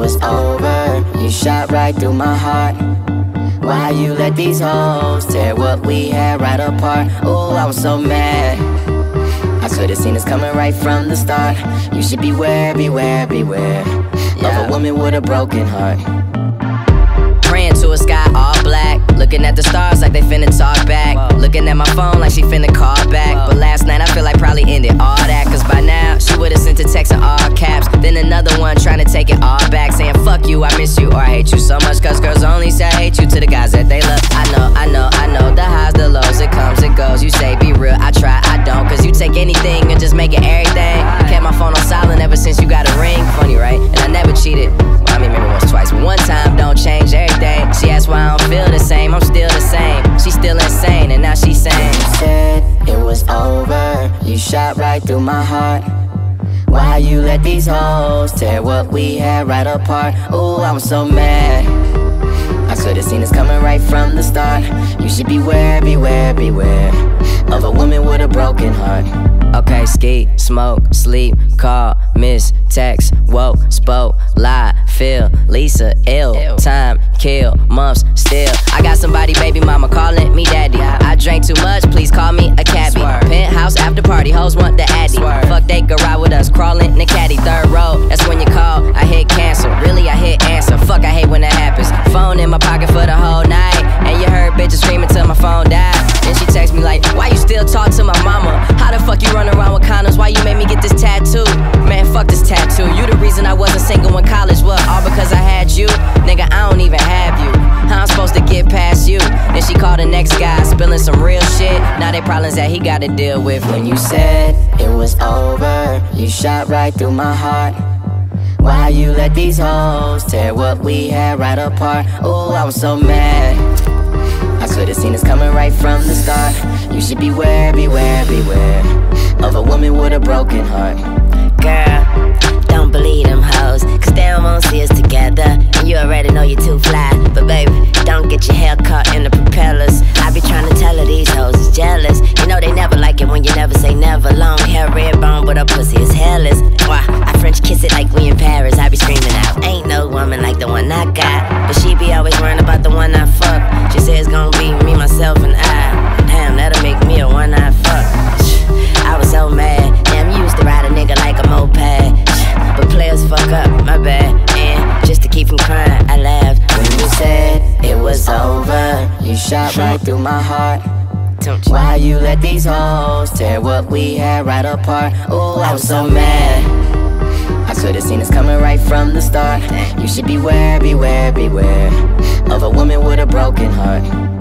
was over. You shot right through my heart. Why you let these hoes tear what we had right apart? Oh, I was so mad. I could've seen this coming right from the start. You should beware, beware, beware of a woman with a broken heart. Praying to a sky all black, looking at the stars like they finna talk back. Looking at my phone like she finna call back. But last night I feel like probably ended all that, cause by now she would've sent a text in all caps. Then another one trying to take it all back, saying fuck you, I miss you, or I hate you so much. Cause girls only say I hate you to the guys that they love. I know, the highs, the lows, it comes, it goes. You say be real, I try, I don't. Cause you take anything and just make it everything. Kept my phone on silent ever since you got a ring. Funny, right? And I never cheated. Well, I mean, maybe once, twice, but one time don't change everything. She asked why I don't feel the same, I'm still the same. She's still insane, and now she's saying, you said it was over. You shot right through my heart. Why you let these hoes tear what we had right apart? Oh, I was so mad. I could've seen this coming right from the start. You should beware, beware, beware of a woman with a broken heart. Okay, ski, smoke, sleep, call, miss, text, woke, spoke, lie, feel, Lisa, ill, time, kill, months, still. I got somebody, baby mama, calling me daddy. I drank too much, please call me a cabbie. Penthouse after party, hoes want the addy. Fuck, they could ride with us, crawling in the caddy. Third row, that's when you call, I hit cancel. Really, I hit answer, fuck, I hate when that happens. Phone in my pocket for the whole night, and you heard bitches screaming till my phone died. Then she text me like, why you still talk to my mama? How the fuck you run around with condoms? Why you made me get this tattoo? Man, fuck this tattoo. You the reason I wasn't single in college. What, all because I had you? Nigga, I don't even have you. How I'm supposed to get past you? Then she called the next guy, spilling some real shit. Now they problems that he gotta deal with. When you said it was over, you shot right through my heart. Why you let these hoes tear what we had right apart? Oh, I was so mad. I could've seen this coming right from the start. You should beware, beware, beware of a woman with a broken heart. Girl, don't believe them hoes, cause they don't wanna see us together. And you already know you're too fly. But baby, don't get your hair caught in the propellers. I be trying to tell her these hoes is jealous. You know they never like it when you never say never. Long hair, red bone, but her pussy is hairless. Why, I French kiss it like we in Paris. I be screaming out, ain't no woman like the one I got. But she be always worrying about the one I fuck. She says it's gonna be me, myself, and I. Damn, that'll make me a one-eyed fuck. I was so mad. Damn, you used to ride a nigga like a moped. But players fuck up, my bad. And just to keep from crying, I laughed. When you said it was over, you shot right through my heart. Why you let these hoes tear what we had right apart? Oh, I was so mad. I could've seen this coming right from the start. You should beware, beware, beware of a woman with a broken heart.